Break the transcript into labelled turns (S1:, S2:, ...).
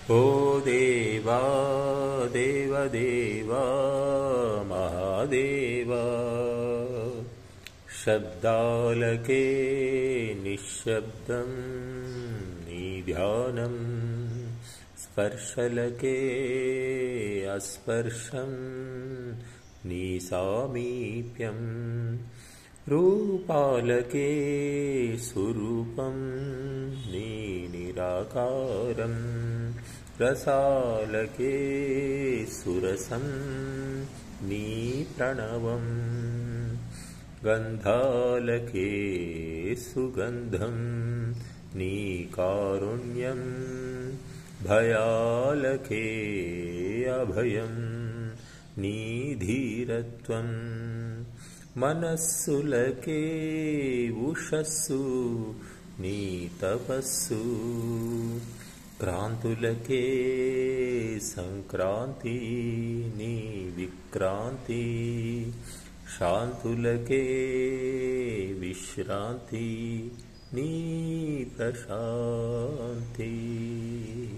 S1: ओ देवा देवदेवा महादेवा शब्दालके निःशब्दं निध्यानं स्पर्शलके अस्पर्शं निसामीप्यं रूपालके सुरूपं निराकारं रसालके सुरसं निप्रणवं गन्धालके सुगन्धं निकारुण्यं भयालके अभयं निधीरत्वं मनस्सुलके उषस्सु नितपस्सु क्रांतुलके संक्रांति निविक्रांति शांतुलके विश्रांति निप्रशांति।